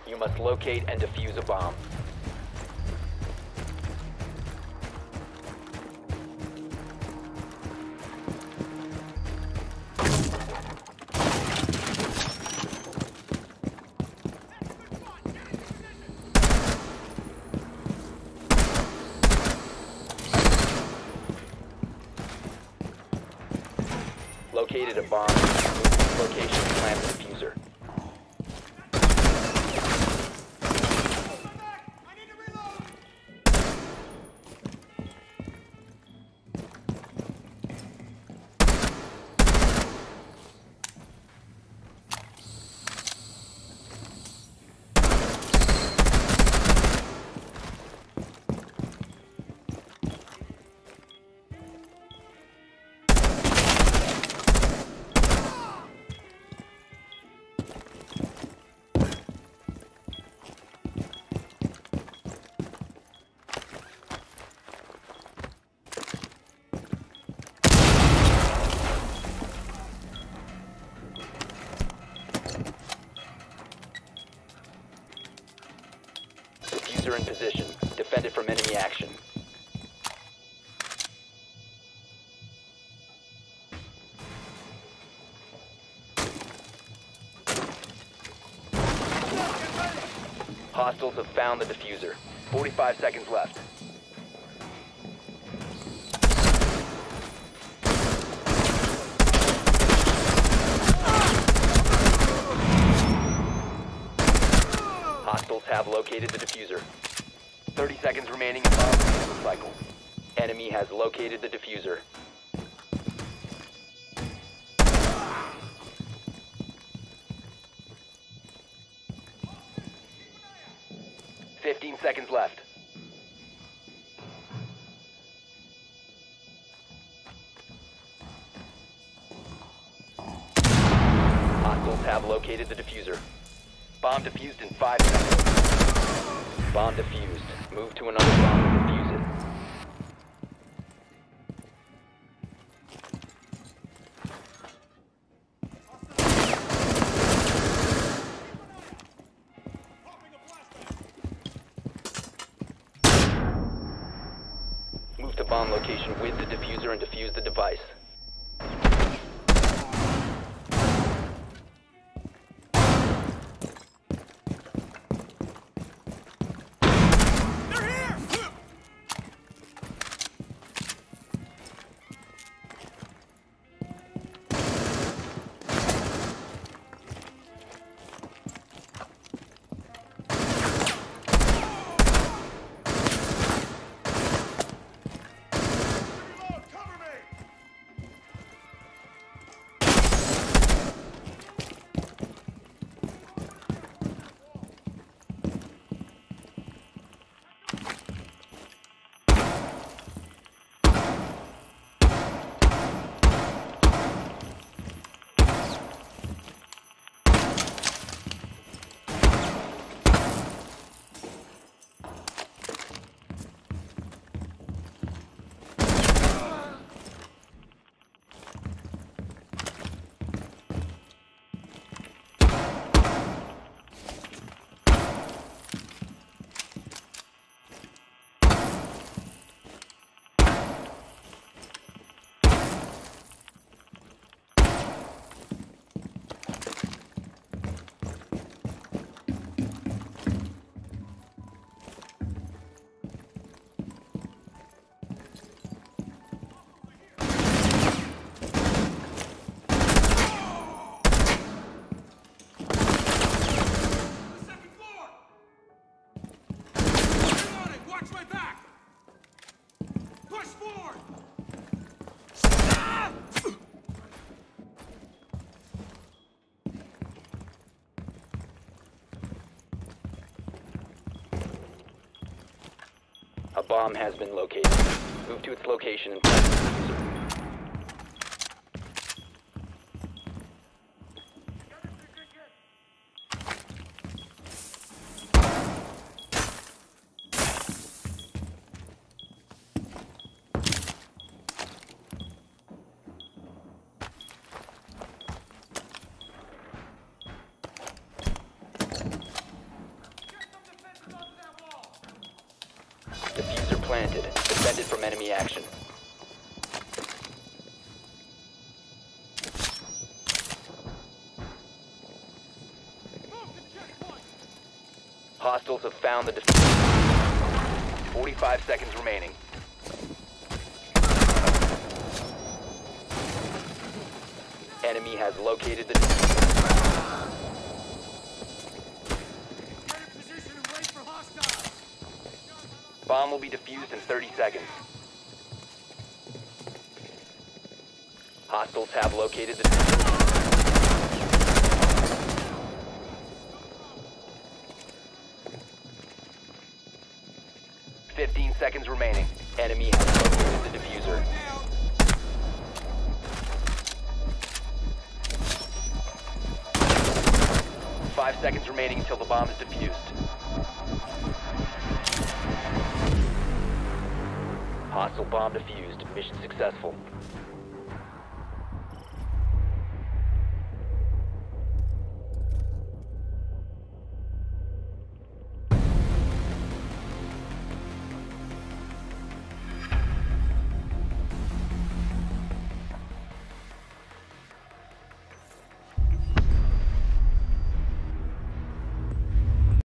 You must locate and defuse a bomb. Located a bomb. Location, plant the defuser. Defuser in position. Defend it from enemy action. Hostiles have found the defuser. 45 seconds left. Hostiles have located the defuser. 30 seconds remaining in the cycle. Enemy has located the defuser. Seconds left. Hostiles have located the defuser. Bomb defused in 5 seconds. Bomb defused. Move to another bomb and defuse it. Move to bomb location with the defuser and defuse the device. A bomb has been located. Move to its location and plant the defuser. planted. Defended from enemy action. Hostiles have found the defuser. 45 seconds remaining. Enemy has located the defuser. Bomb will be defused in 30 seconds. Hostiles have located the defuser. 15 seconds remaining. Enemy has located the defuser. Five seconds remaining until the bomb is defused. Hostile bomb defused. Mission successful.